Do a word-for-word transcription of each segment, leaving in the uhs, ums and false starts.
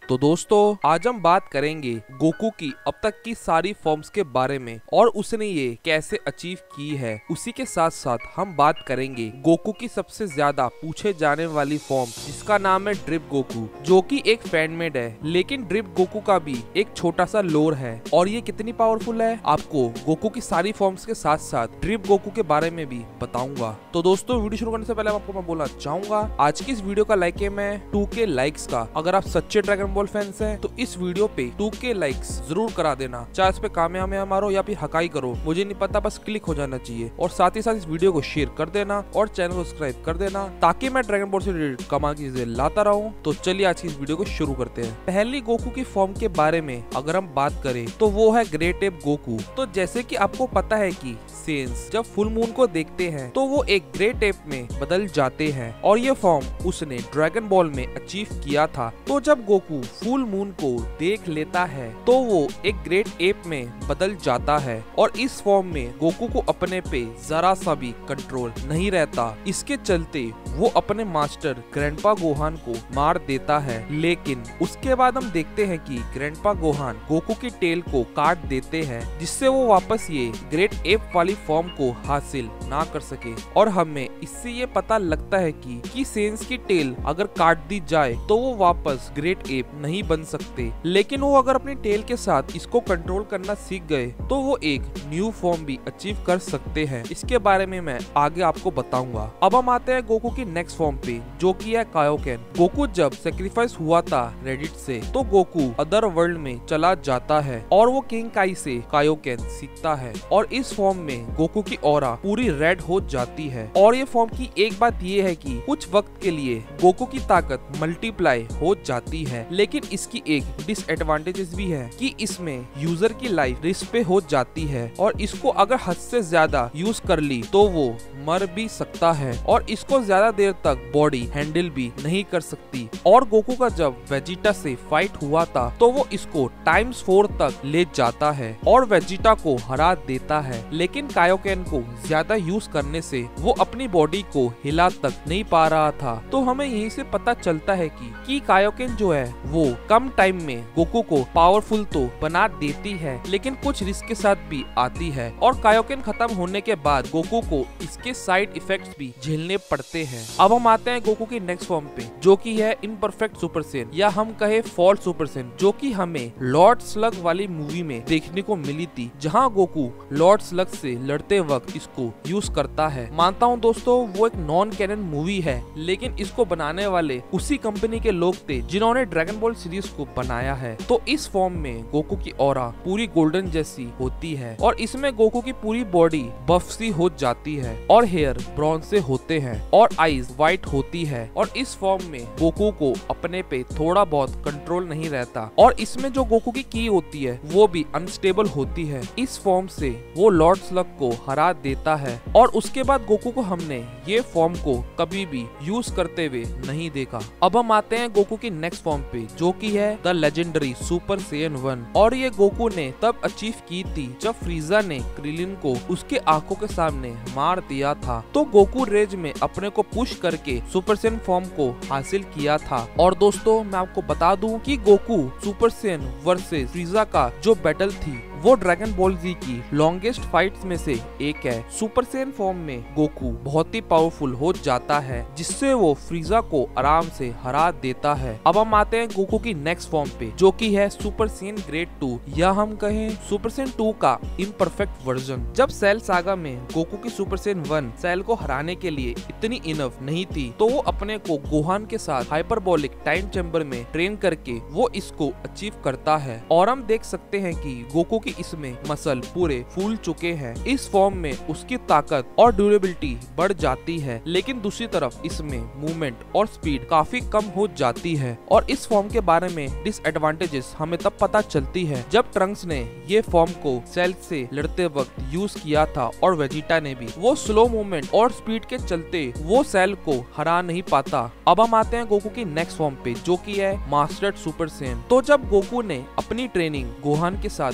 तो दोस्तों आज हम बात करेंगे गोकू की अब तक की सारी फॉर्म्स के बारे में और उसने ये कैसे अचीव की है। उसी के साथ साथ हम बात करेंगे गोकू की सबसे ज्यादा पूछे जाने वाली फॉर्म जिसका नाम है ड्रिप गोकू, जो कि एक फैन मेड है। लेकिन ड्रिप गोकू का भी एक छोटा सा लोर है और ये कितनी पावरफुल है आपको गोकू की सारी फॉर्म्स के साथ साथ ड्रिप गोकू के बारे में भी बताऊंगा। तो दोस्तों वीडियो शुरू करने से पहले आपको मैं बोलना चाहूंगा आज की इस वीडियो का लाइक है मैं टू के लाइक्स का। अगर आप सच्चे ड्रैगन बॉल फैंस हैं तो इस वीडियो पे टू के लाइक्स जरूर करा देना, चाहे इस पे कामयाब मारो या फिर हकाई करो, मुझे नहीं पता, बस क्लिक हो जाना चाहिए। और साथ ही साथ इस वीडियो को शेयर कर देना और चैनल को सब्सक्राइब कर देना ताकि मैं ड्रैगन बॉल से रिलेटेड कमाल की चीजें लाता रहूं। तो चलिए आज की इस वीडियो को शुरू करते हैं। पहली गोकू की फॉर्म के बारे में अगर हम बात करें तो वो है ग्रेट एप गोकू। तो जैसे कि आपको पता है कि सेंस जब फुल मून को देखते हैं तो वो एक ग्रेट एप में बदल जाते हैं और ये फॉर्म उसने ड्रैगन बॉल में अचीव किया था। तो जब गोकू फुल मून को देख लेता है तो वो एक ग्रेट एप में बदल जाता है और इस फॉर्म में गोकू को अपने पे जरा सा भी कंट्रोल नहीं रहता। इसके चलते वो अपने मास्टर ग्रैंडपा गोहान को मार देता है। लेकिन उसके बाद हम देखते हैं कि ग्रैंडपा गोहान गोकू की टेल को काट देते हैं जिससे वो वापस ये ग्रेट एप वाली फॉर्म को हासिल ना कर सके। और हमें इससे ये पता लगता है कि, कि सेंस की टेल अगर काट दी जाए तो वो वापस ग्रेट एप नहीं बन सकते। लेकिन वो अगर अपनी टेल के साथ इसको कंट्रोल करना सीख गए तो वो एक न्यू फॉर्म भी अचीव कर सकते हैं। इसके बारे में मैं आगे आपको बताऊंगा। अब हम आते हैं गोकू की नेक्स्ट फॉर्म पे जो कि है कायोकेन। गोकू जब सेक्रीफाइस हुआ था रेडिट से तो गोकू अदर वर्ल्ड में चला जाता है और वो किंग काई से कायोकेन सीखता है और इस फॉर्म में गोकू की ऑरा पूरी रेड हो जाती है। और ये फॉर्म की एक बात ये है कि कुछ वक्त के लिए गोकू की ताकत मल्टीप्लाई हो जाती है, लेकिन इसकी एक डिसएडवांटेजेस भी है कि इसमें यूजर की लाइफ रिस्क पे हो जाती है और इसको अगर हद से ज्यादा यूज कर ली तो वो मर भी सकता है और इसको ज्यादा देर तक बॉडी हैंडल भी नहीं कर सकती। और गोकू का जब वेजिटा से फाइट हुआ था तो वो इसको टाइम्स फोर तक ले जाता है और वेजिटा को हरा देता है। लेकिन कायोकेन को ज्यादा यूज करने से वो अपनी बॉडी को हिला तक नहीं पा रहा था। तो हमें यहीं से पता चलता है कि, कि कायोकेन जो है वो कम टाइम में गोकू को पावरफुल तो बना देती है लेकिन कुछ रिस्क के साथ भी आती है। और कायोकेन खत्म होने के बाद गोकू को इसके साइड इफेक्ट्स भी झेलने पड़ते हैं। अब हम आते हैं गोकू की नेक्स्ट फॉर्म पे जो कि है इम्परफेक्ट सुपर सैयन या हम कहे फॉल्स सुपर सैयन, जो कि हमें लॉर्ड स्लग वाली मूवी में देखने को मिली थी जहां गोकू लॉर्ड स्लग से लड़ते वक्त इसको यूज करता है। मानता हूं दोस्तों वो एक नॉन कैनन मूवी है लेकिन इसको बनाने वाले उसी कंपनी के लोग थे जिन्होंने ड्रैगन बॉल सीरीज को बनाया है। तो इस फॉर्म में गोकू की ऑरा पूरी गोल्डन जैसी होती है और इसमें गोकू की पूरी बॉडी बफ सी हो जाती है और हेयर ब्राउन से होते हैं और आईज व्हाइट होती है। और इस फॉर्म में गोकू को अपने पे थोड़ा बहुत कंट्रोल नहीं रहता और इसमें जो गोकू की की होती है वो भी अनस्टेबल होती है। इस फॉर्म से वो लॉर्ड स्लग को हरा देता है और उसके बाद गोकू को हमने ये फॉर्म को कभी भी यूज करते हुए नहीं देखा। अब हम आते हैं गोकू की नेक्स्ट फॉर्म पे जो कि है the legendary super Saiyan one. और ये गोकू ने तब अचीव की थी जब फ्रीजा ने क्रिलिन को उसके आंखों के सामने मार दिया था। तो गोकू रेज में अपने को पुश करके सुपर सैयन फॉर्म को हासिल किया था। और दोस्तों मैं आपको बता दूं कि Goku super Saiyan versus Frieza का जो बैटल थी वो ड्रैगन बॉल जी की लॉन्गेस्ट फाइट्स में से एक है। सुपर सैयन फॉर्म में गोकू बहुत ही पावरफुल हो जाता है जिससे वो फ्रीजा को आराम से हरा देता है। अब हम आते हैं गोकू की नेक्स्ट फॉर्म पे जो कि है सुपर सैयन ग्रेड टू या हम कहें सुपर सैयन टू का इम्परफेक्ट वर्जन। जब सेल सागा में गोकू की सुपर सैयन वन सेल को हराने के लिए इतनी इनफ नहीं थी तो वो अपने को गोहान के साथ हाइपरबोलिक टाइम चैम्बर में ट्रेन करके वो इसको अचीव करता है। और हम देख सकते हैं कि गोकू कि इसमें मसल पूरे फूल चुके हैं। इस फॉर्म में उसकी ताकत और ड्यूरेबिलिटी बढ़ जाती है लेकिन दूसरी तरफ इसमें मूवमेंट और स्पीड काफी कम हो जाती है। और इस फॉर्म के बारे में डिसएडवांटेजेस हमें तब पता चलती है जब ट्रंक्स ने ये फॉर्म को सेल से लड़ते वक्त यूज किया था और वेजिटा ने भी। वो स्लो मूवमेंट और स्पीड के चलते वो सेल को हरा नहीं पाता। अब हम आते हैं गोकू की नेक्स्ट फॉर्म पे जो कि है मास्टर्ड सुपर सैयन। तो जब गोकू ने अपनी ट्रेनिंग गोहान के साथ पूरी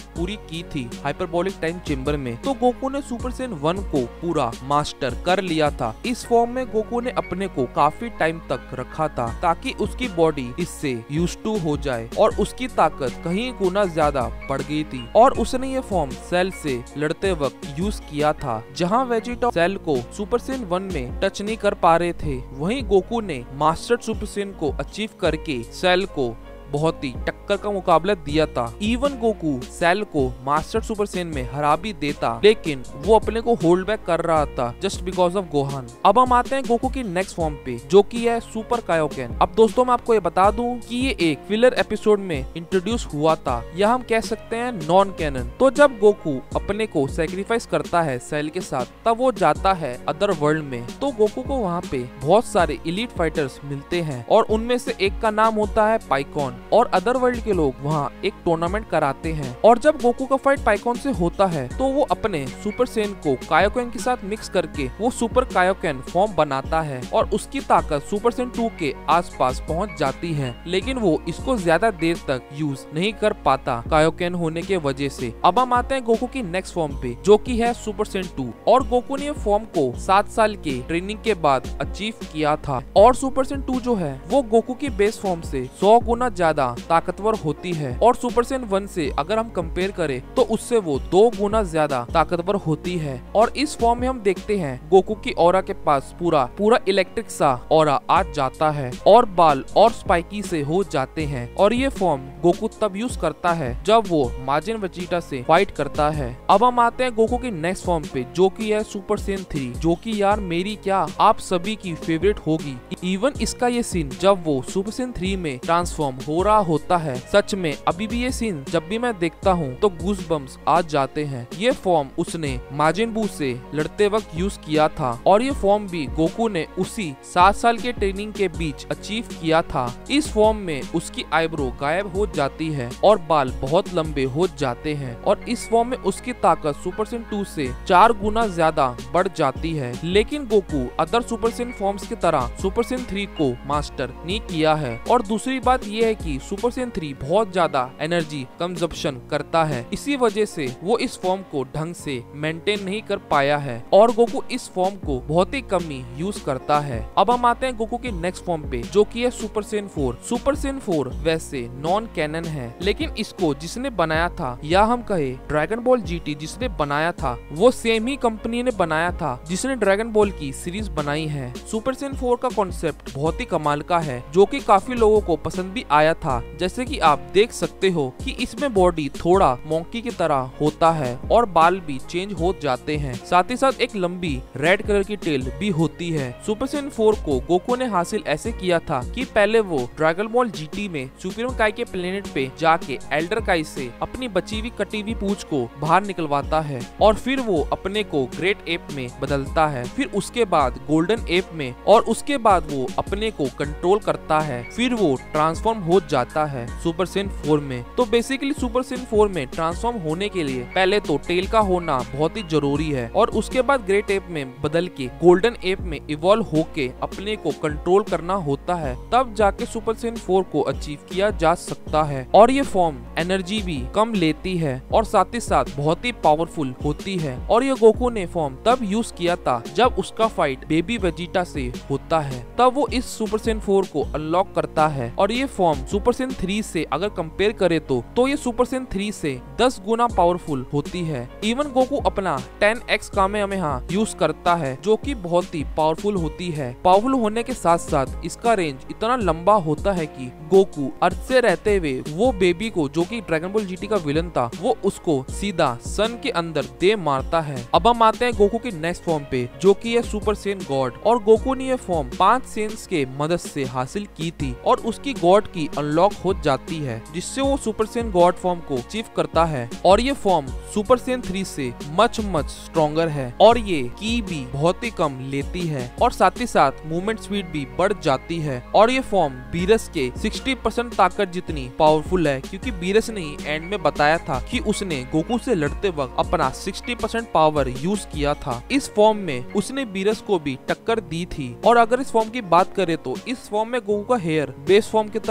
की थी हाइपरबोलिक टाइम चेम्बर में, तो गोकू ने सुपर सैयन वन को पूरा मास्टर कर लिया था। इस फॉर्म में गोकू ने अपने को काफी टाइम तक रखा था ताकि उसकी बॉडी इससे यूज टू हो जाए और उसकी ताकत कहीं गुना ज्यादा बढ़ गई थी। और उसने ये फॉर्म सेल से लड़ते वक्त यूज किया था, जहां वेजिटा सेल को सुपर सैयन वन में टच नहीं कर पा रहे थे, वहीं गोकू ने मास्टर सुपर सैयन को अचीव करके सेल को बहुत ही टक्कर का मुकाबला दिया था। इवन गोकू सेल को मास्टर सुपर सैयन में हरा भी देता, लेकिन वो अपने को होल्ड बैक कर रहा था जस्ट बिकॉज ऑफ गोहान। अब हम आते हैं गोकू की नेक्स्ट फॉर्म पे, जो कि है सुपर कायोकेन। अब दोस्तों मैं आपको ये बता दूं कि ये एक फिलर एपिसोड में इंट्रोड्यूस हुआ था, या हम कह सकते हैं नॉन कैनन। तो जब गोकू अपने को सेक्रीफाइस करता है सेल के साथ, तब वो जाता है अदर वर्ल्ड में। तो गोकू को वहाँ पे बहुत सारे इलीट फाइटर्स मिलते हैं और उनमें से एक का नाम होता है पाइकॉन, और अदर वर्ल्ड के लोग वहाँ एक टूर्नामेंट कराते हैं। और जब गोकू का फाइट पाइकॉन से होता है, तो वो अपने सुपर सैयन को कायोकेन के साथ मिक्स करके वो सुपर कायोकेन फॉर्म बनाता है और उसकी ताकत सुपर सैयन टू के आसपास पहुंच जाती है, लेकिन वो इसको ज्यादा देर तक यूज नहीं कर पाता कायोकेन होने के वजह से। अब हम आते हैं गोकू की नेक्स्ट फॉर्म पे, जो की है सुपर सैयन टू। और गोकू ने फॉर्म को सात साल के ट्रेनिंग के बाद अचीव किया था। और सुपर सैयन टू जो है वो गोकू की बेस फॉर्म से सौ गुना ज्यादा ताकतवर होती है, और सुपर सैयन वन से अगर हम कंपेयर करें तो उससे वो दो गुना ज्यादा ताकतवर होती है। और इस फॉर्म में हम देखते हैं गोकू की ऑरा के पास पूरा पूरा इलेक्ट्रिक सा ऑरा आ जाता है और बाल और स्पाइकी से हो जाते हैं। और ये फॉर्म गोकू तब यूज करता है जब वो माजिन वेजिटा से फाइट करता है। अब हम आते हैं गोकू की नेक्स्ट फॉर्म पे, जो की है सुपर सैयन थ्री, जो की यार मेरी क्या आप सभी की फेवरेट होगी। इवन इसका ये सीन जब वो सुपर सैयन थ्री में ट्रांसफॉर्म हो रहा होता है, सच में अभी भी ये सीन जब भी मैं देखता हूँ तो गूस बम्स आ जाते हैं। ये फॉर्म उसने माजिन बू से लड़ते वक्त यूज किया था, और ये फॉर्म भी गोकू ने उसी सात साल के ट्रेनिंग के बीच अचीव किया था। इस फॉर्म में उसकी आईब्रो गायब हो जाती है और बाल बहुत लंबे हो जाते हैं, और इस फॉर्म में उसकी ताकत सुपर सैयन टू से चार गुना ज्यादा बढ़ जाती है। लेकिन Goku other super Saiyan forms की तरह सुपर सैयन थ्री को मास्टर नहीं किया है। और दूसरी बात यह है कि सुपर सैयन थ्री बहुत ज्यादा एनर्जी कंजप्शन करता है, इसी वजह से वो इस फॉर्म को ढंग से मेंटेन नहीं कर पाया है, और गोकू इस फॉर्म को बहुत ही कम ही यूज करता है। अब हम आते हैं गोकू के नेक्स्ट फॉर्म पे, जो की है super Saiyan four. Super Saiyan four वैसे नॉन कैनन है, लेकिन इसको जिसने बनाया था, या हम कहे ड्रैगन बॉल जीटी जिसने बनाया था, वो सेम ही कंपनी ने बनाया था जिसने ड्रैगन बॉल की सीरीज बनाई है। सुपर सैयन फोर का कॉन्सेप्ट बहुत ही कमाल का है, जो कि काफी लोगों को पसंद भी आया था। जैसे कि आप देख सकते हो कि इसमें बॉडी थोड़ा मोंकी की तरह होता है और बाल भी चेंज हो जाते हैं, साथ ही साथ एक लंबी रेड कलर की टेल भी होती है। सुपर सैयन फोर को गोकू ने हासिल ऐसे किया था कि पहले वो ड्रैगन बॉल जीटी में सुप्रीम काई के प्लेनेट पे जाके एल्डर काई से अपनी बची हुई कटी हुई पूंछ को बाहर निकलवाता है, और फिर वो अपने को ग्रेट एप में बदलता है, फिर उसके बाद गोल्डन एप में, और उसके बाद वो अपने को कंट्रोल करता है, फिर वो ट्रांसफॉर्म हो जाता है सुपर सैयन फोर में। तो बेसिकली सुपर सैयन फोर में ट्रांसफॉर्म होने के लिए पहले तो टेल का होना बहुत ही जरूरी है, और उसके बाद ग्रेट एप में बदल के गोल्डन एप में इवॉल्व होके अपने को कंट्रोल करना होता है, तब जाके सुपर सैयन फोर को अचीव किया जा सकता है। और ये फॉर्म एनर्जी भी कम लेती है और साथ ही साथ बहुत ही पावरफुल होती है। और ये गोकू ने फॉर्म तब यूज किया था जब उसका फाइट बेबी वेजिटा से होता है, तब वो इस सुपर सैयन फोर को अनलॉक करता है। और ये फॉर्म सुपर सैयन थ्री से अगर कंपेयर करे तो तो ये सुपर सैयन थ्री से दस गुना पावरफुल होती है। इवन गोकू अपना टेन एक्स कामेहामेहा यूज करता है, जो कि बहुत ही पावरफुल होती है। पावरफुल होने के साथ साथ इसका रेंज इतना लंबा होता है कि गोकू अर्थ से रहते हुए वो बेबी को, जो कि ड्रैगन बॉल जीटी का विलन था, वो उसको सीधा सन के अंदर दे मारता है। अब हम आते हैं गोकू की नेक्स्ट फॉर्म पे, जो कि है सुपर सैयन गॉड। और गोकू ने ये फॉर्म पांच सेंस के मदद से हासिल की थी, और उसकी गॉड की अनलॉक हो जाती है, जिससे वो सुपर सैयन गॉड फॉर्म को अचीव करता है। और ये फॉर्म सुपर सैयन थ्री से मच मच स्ट्रॉन्गर है, और ये की भी बहुत ही कम लेती है, और साथ ही साथ मूवमेंट स्पीड भी बढ़ जाती है। और ये फॉर्म बीरस के साठ परसेंट ताकत जितनी पावरफुल है, क्योंकि बीरस ने ही एंड में बताया था कि उसने गोकू से लड़ते वक्त अपना साठ परसेंट पावर यूज किया था। इस फॉर्म में उसने बीरस को भी टक्कर दी थी। और अगर इस फॉर्म की बात करें तो इस फॉर्म में गोकू का हेयर बेस फॉर्म की तरह होता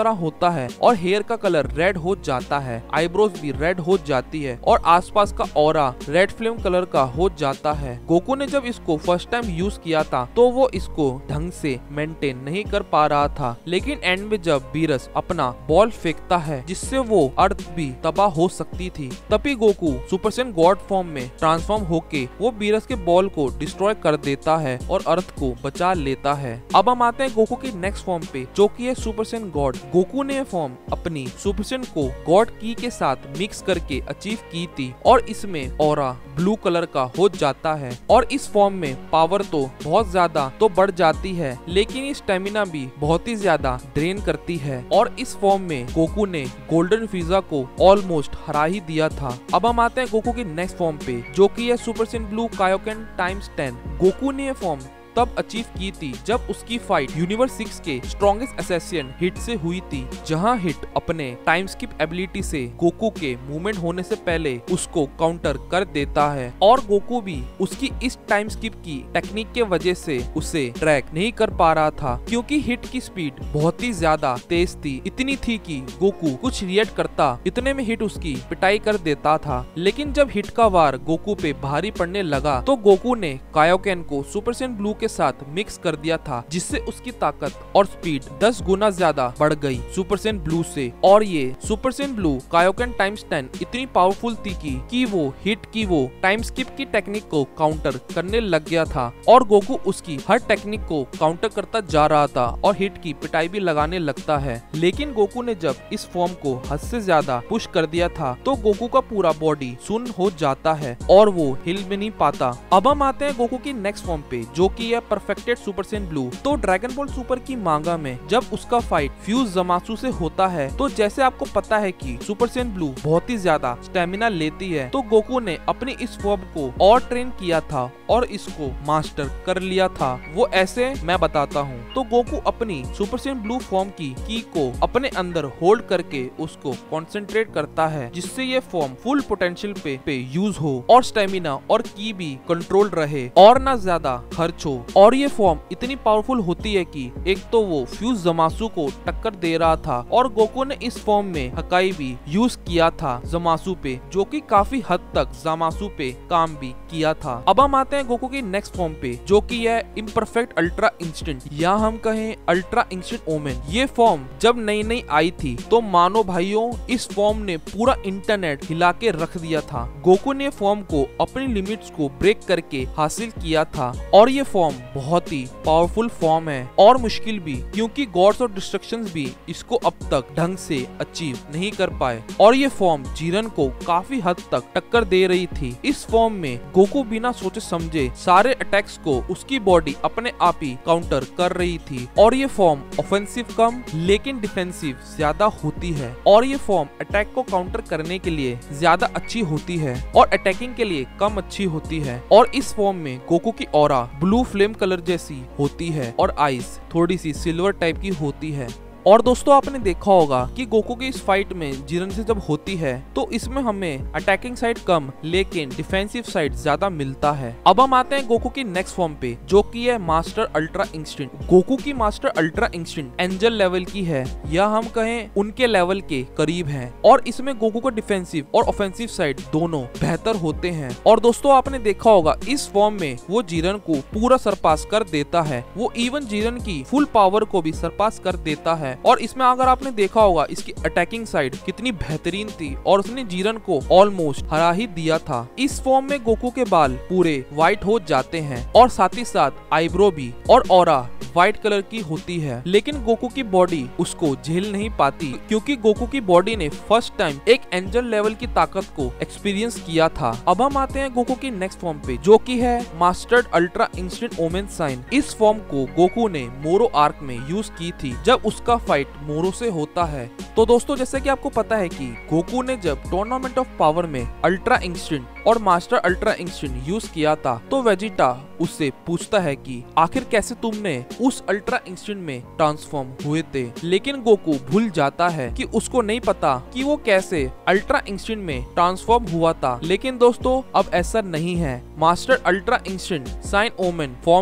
होता है और हेयर का कलर रेड हो जाता है, आईब्रोज भी रेड हो जाती है और आसपास का ऑरा रेड फ्लेम कलर का हो जाता है। गोकू ने जब इसको फर्स्ट टाइम यूज किया था तो वो इसको ढंग से मेंटेन नहीं कर पा रहा था, लेकिन एंड में जब बीरस अपना बॉल फेंकता है जिससे वो अर्थ भी तबाह हो सकती थी, तभी Goku super Saiyan god form में ट्रांसफॉर्म होके वो बीरस के बॉल को डिस्ट्रॉय कर देता है और अर्थ को बचा लेता है। अब हम आते हैं गोकू की नेक्स्ट फॉर्म पे, जो कि है सुपर सैयन गॉड। गोकू ने फॉर्म अपनी सुपर सैयन को गॉड की के साथ मिक्स करके अचीव की थी और इसमें ऑरा ब्लू कलर का हो जाता है और इस फॉर्म में पावर तो बहुत ज्यादा तो बढ़ जाती है, लेकिन स्टेमिना भी बहुत ही ज्यादा ड्रेन करती है और इस फॉर्म में गोकू ने गोल्डन फ्रीजा को ऑलमोस्ट हरा ही दिया था। अब हम आते हैं गोकू की नेक्स्ट फॉर्म पे, जो कि है super Saiyan blue kaioken times ten. Goku ने ये फॉर्म तब अचीव की थी जब उसकी फाइट यूनिवर्स सिक्स के स्ट्रॉन्गेस्ट असैसिन हिट से हुई थी, जहां हिट अपने टाइम स्किप एबिलिटी से गोकू के मूवमेंट होने से पहले उसको काउंटर कर देता है और गोकू भी उसकी इस टाइम स्किप की टेक्निक के वजह से उसे ट्रैक नहीं कर पा रहा था, क्योंकि हिट की स्पीड बहुत ही ज्यादा तेज थी, इतनी थी कि गोकू कुछ रिएक्ट करता इतने में हिट उसकी पिटाई कर देता था। लेकिन जब हिट का वार गोकू पे भारी पड़ने लगा तो गोकू ने कायोकेन को सुपर सैयन ब्लू के साथ मिक्स कर दिया था, जिससे उसकी ताकत और स्पीड दस गुना ज्यादा बढ़ गई सुपर सैयन ब्लू से। और ये super Saiyan blue kaioken times ten इतनी पावरफुल थी कि, कि वो हिट की वो टाइम स्किप की टेक्निक को काउंटर करने लग गया था और गोकू उसकी हर टेक्निक को काउंटर करता जा रहा था और हिट की पिटाई भी लगाने लगता है। लेकिन गोकू ने जब इस फॉर्म को हद से ज्यादा पुश कर दिया था तो गोकू का पूरा बॉडी सुन्न हो जाता है और वो हिल भी नहीं पाता। अब हम आते हैं गोकू की नेक्स्ट फॉर्म पे, जो कि है परफेक्टेड सुपर सैयन ब्लू। तो ड्रैगन बॉल सुपर की मांगा में जब उसका फाइट फ्यूज जमासू से होता है, तो जैसे आपको पता है कि सुपर सैयन ब्लू बहुत ही ज्यादा स्टेमिना लेती है, तो गोकू ने अपनी इस फॉर्म को और ट्रेन किया था और इसको मास्टर कर लिया था। वो ऐसे मैं बताता हूँ। तो गोकू अपनी सुपर सैयन ब्लू फॉर्म की की को अपने अंदर होल्ड करके उसको कॉन्सेंट्रेट करता है, जिससे ये फॉर्म फुल पोटेंशियल पे पे यूज हो और स्टेमिना और की भी कंट्रोल रहे और ना ज्यादा खर्च हो। और ये फॉर्म इतनी पावरफुल होती है कि एक तो वो फ्यूज जमासू को टक्कर दे रहा था और गोकू ने इस फॉर्म में हकाई भी यूज किया था जमासू पे, जो कि काफी हद तक जमासू पे काम भी किया था। अब हम आते हैं गोकू की नेक्स्ट फॉर्म पे, जो कि है इम्परफेक्ट अल्ट्रा इंस्टेंट या हम कहें अल्ट्रा इंस्टेंट ओमेन। ये फॉर्म जब नई नई आई थी तो मानो भाइयों इस फॉर्म ने पूरा इंटरनेट हिला के रख दिया था। गोकू ने फॉर्म को अपनी लिमिट्स को ब्रेक करके हासिल किया था और ये फॉर्म बहुत ही पावरफुल फॉर्म है और मुश्किल भी, क्योंकि गॉड्स और डिस्ट्रक्शंस भी इसको अब तक ढंग से अचीव नहीं कर पाए और ये फॉर्म जीरन को काफी हद तक टक्कर दे रही थी। इस फॉर्म में गोकू बिना सोचे समझे सारे अटैक्स को उसकी बॉडी अपने आप ही काउंटर कर रही थी और ये फॉर्म ऑफेंसिव कम लेकिन डिफेंसिव ज्यादा होती है और ये फॉर्म अटैक को काउंटर करने के लिए ज्यादा अच्छी होती है और अटैकिंग के लिए कम अच्छी होती है। और इस फॉर्म में गोकू की ऑरा ब्लू फ्लेम कलर जैसी होती है और आइस थोड़ी सी सिल्वर टाइप की होती है। और दोस्तों आपने देखा होगा कि गोकू की इस फाइट में जीरन से जब होती है तो इसमें हमें अटैकिंग साइड कम लेकिन डिफेंसिव साइड ज्यादा मिलता है। अब हम आते हैं गोकू की नेक्स्ट फॉर्म पे, जो कि है मास्टर अल्ट्रा इंस्टेंट। गोकू की master ultra instant angel level की है या हम कहें उनके लेवल के करीब है और इसमें गोकू का डिफेंसिव और ऑफेंसिव साइड दोनों बेहतर होते हैं। और दोस्तों आपने देखा होगा इस फॉर्म में वो जीरन को पूरा सरपास कर देता है, वो इवन जीरन की फुल पावर को भी सरपास कर देता है। और इसमें अगर आपने देखा होगा इसकी अटैकिंग साइड कितनी बेहतरीन थी और उसने जीरन को ऑलमोस्ट हरा ही दिया था। इस फॉर्म में गोकू के बाल पूरे व्हाइट हो जाते हैं और साथ ही साथ आईब्रो भी और ऑरा व्हाइट कलर की होती है, लेकिन गोकू की बॉडी उसको झेल नहीं पाती क्योंकि गोकू की बॉडी ने फर्स्ट टाइम एक एंजल लेवल की ताकत को एक्सपीरियंस किया था। अब हम आते हैं गोकू की नेक्स्ट फॉर्म पे, जो कि है mastered ultra instant omen sign. इस फॉर्म को गोकू ने मोरो आर्क में यूज की थी जब उसका फाइट मोरो से होता है। तो दोस्तों जैसे कि आपको पता है कि गोकू ने जब टूर्नामेंट ऑफ पावर में अल्ट्रा इंस्टेंट और मास्टर अल्ट्रा इंस्टेंट यूज किया था तो वेजिटा उससे पूछता है कि आखिर कैसे तुमने उस अल्ट्रा इंस्टेंट में ट्रांसफॉर्म हुए थे, लेकिन गोकू भूल जाता है कि उसको नहीं पता कि वो कैसे अल्ट्रा इंस्टेंट में ट्रांसफॉर्म हुआ था। लेकिन दोस्तों अब ऐसा नहीं है। Master ultra instant sign omen form में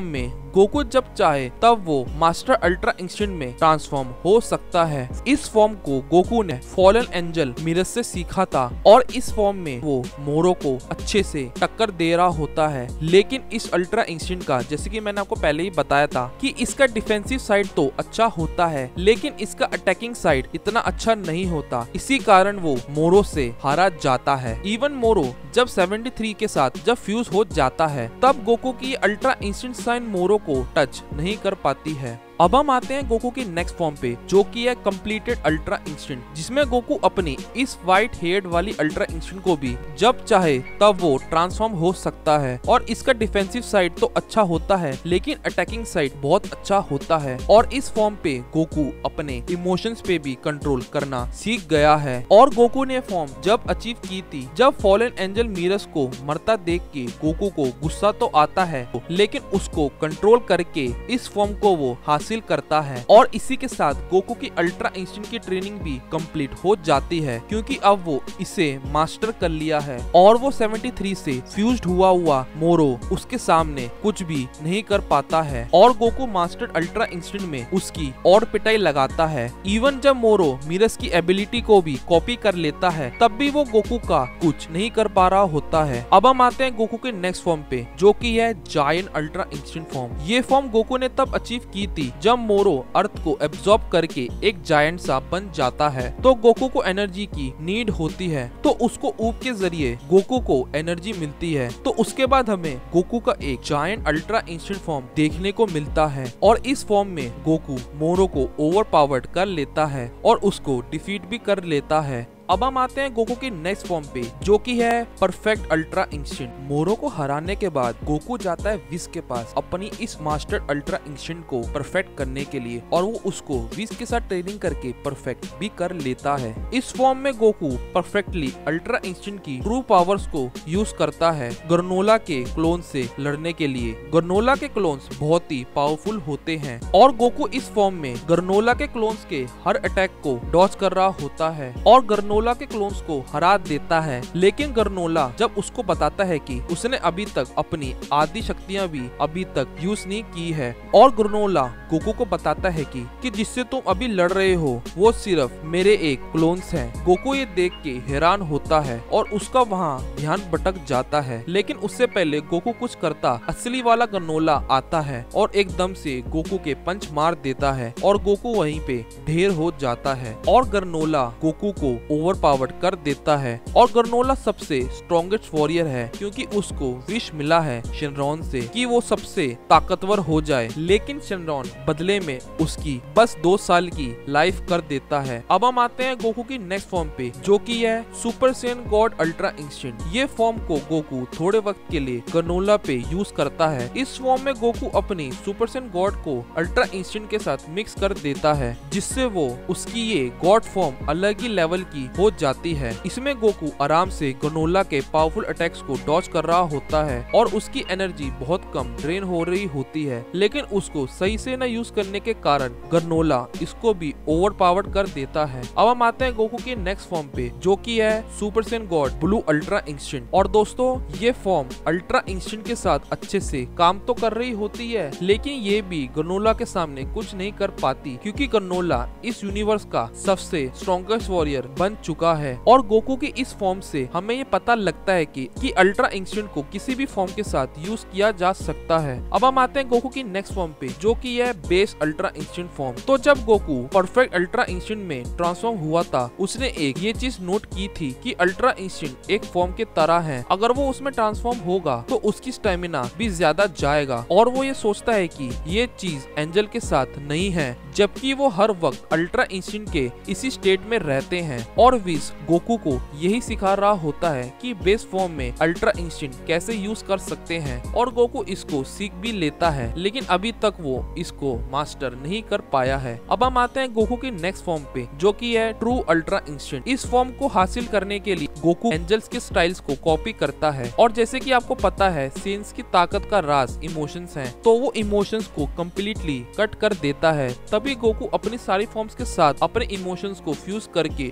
गोकू जब चाहे तब वो मास्टर अल्ट्रा इंस्टेंट में ट्रांसफॉर्म हो सकता है। इस फॉर्म को गोकू ने फॉलन एंजल मिरस से सीखा था और इस फॉर्म में वो मोरो को अच्छे से टक्कर दे रहा होता है। लेकिन इस अल्ट्रा इंस्टेंट का, जैसे कि मैंने आपको पहले ही बताया था कि इसका डिफेंसिव साइड तो अच्छा होता है लेकिन इसका अटैकिंग साइड इतना अच्छा नहीं होता। इसी कारण वो मोरो से हारा जाता है। इवन मोरो जब तिहत्तर के साथ जब फ्यूज हो जाता है तब गोकू की अल्ट्रा इंस्टेंट साइन मोरो को टच नहीं कर पाती है। अब हम आते हैं गोकू की नेक्स्ट फॉर्म पे, जो कि है कंप्लीटेड अल्ट्रा इंस्टेंट, जिसमें गोकू अपनी इस व्हाइट हेड वाली अल्ट्रा इंस्टेंट को भी जब चाहे तब वो ट्रांसफॉर्म हो सकता है। और इसका डिफेंसिव साइड तो अच्छा होता है लेकिन अटैकिंग साइड बहुत अच्छा होता है। और इस फॉर्म पे गोकू अपने इमोशंस पे भी कंट्रोल करना सीख गया है। और गोकू ने फॉर्म जब अचीव की थी, जब फॉलन एंजल मिरस को मरता देख के गोकू को गुस्सा तो आता है लेकिन उसको कंट्रोल करके इस फॉर्म को वो हासिल करता है। और इसी के साथ गोकू की अल्ट्रा इंस्टेंट की ट्रेनिंग भी कंप्लीट हो जाती है क्योंकि अब वो इसे मास्टर कर लिया है। और वो तिहत्तर से फ्यूज्ड हुआ हुआ मोरो उसके सामने कुछ भी नहीं कर पाता है। और गोकू मास्टर अल्ट्रा इंस्टेंट में उसकी और पिटाई लगाता है। इवन जब मोरो मिरस की एबिलिटी को भी कॉपी कर लेता है तब भी वो गोकू का कुछ नहीं कर पा रहा होता है। अब हम आते हैं गोकू के नेक्स्ट फॉर्म पे, जो कि है जायंट अल्ट्रा इंस्टेंट फॉर्म। ये फॉर्म गोकू ने तब अचीव की थी जब मोरो अर्थ को एब्जॉर्ब करके एक जायंट सा बन जाता है। तो गोकू को एनर्जी की नीड होती है तो उसको ऊप के जरिए गोकू को एनर्जी मिलती है। तो उसके बाद हमें गोकू का एक जायंट अल्ट्रा इंस्टेंट फॉर्म देखने को मिलता है। और इस फॉर्म में गोकू मोरो को ओवर पावर्ड कर लेता है और उसको डिफीट भी कर लेता है। अब हम आते हैं गोकू की नेक्स्ट फॉर्म पे, जो कि है परफेक्ट अल्ट्रा इंस्टेंट। मोरो को हराने के बाद गोकू जाता है विस के पास अपनी इस मास्टर अल्ट्रा इंस्टेंट को परफेक्ट करने के लिए और वो उसको विस के साथ ट्रेनिंग करके परफेक्ट भी कर लेता है। इस फॉर्म में गोकू परफेक्टली अल्ट्रा इंस्टेंट की ट्रू पावर्स को यूज करता है ग्रनोला के क्लोन से लड़ने के लिए। ग्रनोला के क्लोन्स बहुत ही पावरफुल होते हैं और गोकू इस फॉर्म में ग्रनोला के क्लोन्स के हर अटैक को डॉज कर रहा होता है और ग्रनोला ग्रनोला के क्लोन्स को हरा देता है। लेकिन ग्रनोला जब उसको बताता है कि उसने अभी तक अपनी आदि शक्तियां भी अभी तक यूज नहीं की है और ग्रनोला गोकू को बताता है कि, कि जिससे तुम अभी लड़ रहे हो वो सिर्फ मेरे एक क्लोन्स हैं। गोकू ये देख के हैरान होता है और उसका वहाँ ध्यान भटक जाता है। लेकिन उससे पहले गोकू कुछ करता, असली वाला ग्रनोला आता है और एकदम से गोकू के पंच मार देता है और गोकू वहीं पे ढेर हो जाता है और ग्रनोला गोकू को ओवर पावर्ड कर देता है। और ग्रनोला सबसे स्ट्रॉन्गेस्ट वॉरियर है क्योंकि उसको विश मिला है शेनरॉन से कि वो सबसे ताकतवर हो जाए। लेकिन शेनरॉन बदले में उसकी बस दो साल की लाइफ कर देता है। अब हम आते हैं गोकू की नेक्स्ट फॉर्म पे, जो कि है super Saiyan god ultra instant. ये फॉर्म को गोकू थोड़े वक्त के लिए ग्रनोला पे यूज करता है। इस फॉर्म में गोकू अपनी सुपर सैयन गॉड को अल्ट्रा इंस्टेंट के साथ मिक्स कर देता है जिससे वो उसकी ये गॉड फॉर्म अलग ही लेवल की हो जाती है। इसमें गोकू आराम से ग्रनोला के पावरफुल अटैक्स को डॉज कर रहा होता है और उसकी एनर्जी बहुत कम ड्रेन हो रही होती है। लेकिन उसको सही से न यूज करने के कारण ग्रनोला इसको भी ओवर पावर्ड कर देता है। अब हम आते हैं गोकू के नेक्स्ट फॉर्म पे, जो कि है super Saiyan god blue ultra instant. और दोस्तों ये फॉर्म अल्ट्रा इंस्टेंट के साथ अच्छे से काम तो कर रही होती है लेकिन ये भी ग्रनोला के सामने कुछ नहीं कर पाती क्योंकि ग्रनोला इस यूनिवर्स का सबसे स्ट्रॉन्गेस्ट वॉरियर बन चुका है। और गोकू की इस फॉर्म से हमें ये पता लगता है कि, कि अल्ट्रा इंस्टेंट को किसी भी फॉर्म के साथ यूज किया जा सकता है। अब हम आते हैं गोकू की नेक्स्ट फॉर्म पे, जो कि है बेस अल्ट्रा इंस्टेंट फॉर्म। तो जब गोकू परफेक्ट अल्ट्रा इंस्टेंट में ट्रांसफॉर्म हुआ था उसने एक ये चीज नोट की थी कि अल्ट्रा इंस्टेंट एक फॉर्म के तरह है, अगर वो उसमें ट्रांसफॉर्म होगा तो उसकी स्टेमिना भी ज्यादा जाएगा। और वो ये सोचता है कि ये चीज एंजल के साथ नहीं है जबकि वो हर वक्त अल्ट्रा इंस्टेंट के इसी स्टेट में रहते हैं। और विस गोकू को यही सिखा रहा होता है कि बेस फॉर्म में अल्ट्रा इंस्टेंट कैसे यूज कर सकते हैं और गोकू इसको सीख भी लेता है लेकिन अभी तक वो इसको मास्टर नहीं कर पाया है। अब हम आते हैं गोकू की नेक्स्ट फॉर्म पे, जो कि है ट्रू अल्ट्रा इंस्टेंट। इस फॉर्म को हासिल करने के लिए गोकू एंजल्स के स्टाइल्स को कॉपी करता है और जैसे कि आपको पता है सेंस की ताकत का राज इमोशंस हैं, तो वो इमोशंस को कम्प्लीटली कट कर देता है। तभी गोकू अपनी सारी फॉर्म्स के साथ अपने इमोशंस को फ्यूज करके वो बना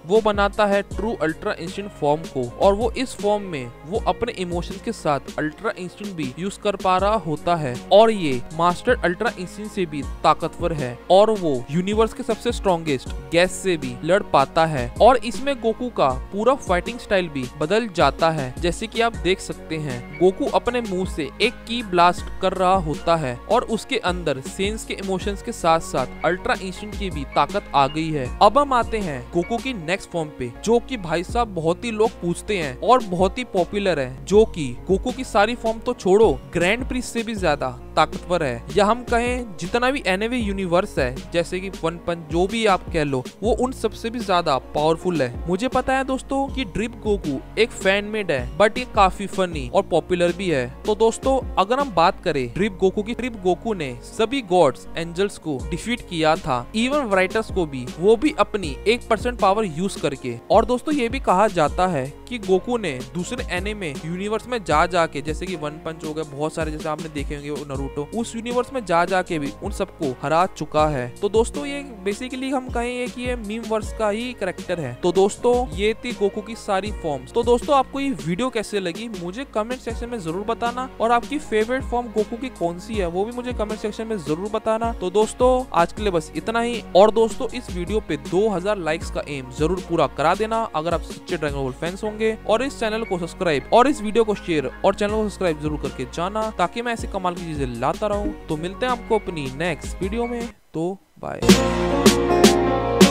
बनाता है ट्रू अल्ट्रा इंस्टेंट फॉर्म को, और वो इस फॉर्म में वो अपने इमोशंस के साथ अल्ट्रा इंस्टेंट भी यूज कर पा रहा होता है, और ये मास्टर अल्ट्रा इंस्टेंट से भी ताकतवर है, और वो यूनिवर्स के सबसे स्ट्रॉन्गेस्ट गैस से भी लड़ पाता है। और इसमें गोकू का पूरा फाइटिंग स्टाइल भी बदल जाता है। जैसे कि आप देख सकते हैं, गोकू अपने मुंह से एक की ब्लास्ट कर रहा होता है, और उसके अंदर सेंस के इमोशंस के साथ साथ अल्ट्रा इंस्टेंट की भी ताकत आ गई है। अब हम आते हैं गोकू की नेक्स्ट फॉर्म पे, जो कि भाई साहब बहुत ही लोग पूछते हैं और बहुत ही पॉपुलर है, जो कि गोकू की सारी फॉर्म तो छोड़ो, ग्रैंड प्रिंस से भी ज्यादा ताकतवर है, या हम कहें जितना भी एनिमे यूनिवर्स है, जैसे कि वन पंच जो भी आप कह लो, वो उन सबसे भी ज्यादा पावरफुल है। मुझे पता है दोस्तों कि ड्रिप गोकू एक फैन मेड है, बट ये काफी फनी और पॉपुलर भी है। तो दोस्तों अगर हम बात करें ड्रिप गोकू की, ड्रिप गोकू ने सभी गॉड्स एंजल्स को डिफीट किया था, इवन राइटर्स को भी, वो भी अपनी एक परसेंट पावर यूज करके। और दोस्तों ये भी कहा जाता है कि गोकू ने दूसरे एनिमे यूनिवर्स में जा जाके, जैसे कि वन पंच हो गए, बहुत सारे जैसे आपने देखे होंगे नरूटो, उस यूनिवर्स में जा जाके भी उन सबको हरा चुका है। तो दोस्तों ये बेसिकली हम कहेंगे कि ये मीम वर्स का ही कैरेक्टर है। तो दोस्तों ये थी गोकू की सारी फॉर्म्स। तो दोस्तों आपको ये वीडियो कैसे लगी मुझे कमेंट सेक्शन में जरूर बताना, और आपकी फेवरेट फॉर्म गोकू की कौन सी है वो भी मुझे कमेंट सेक्शन में जरूर बताना। तो दोस्तों आज के लिए बस इतना ही, और दोस्तों इस वीडियो पे दो हज़ार लाइक्स का एम जरूर पूरा करा देना अगर आप सच्चे ड्रैगन बॉल फैंस होंगे, और इस चैनल को सब्सक्राइब और इस वीडियो को शेयर और चैनल को सब्सक्राइब जरूर करके जाना, ताकि मैं ऐसी कमाल की चीजें लाता रहूं। तो मिलते हैं आपको अपनी नेक्स्ट वीडियो में, तो बाय।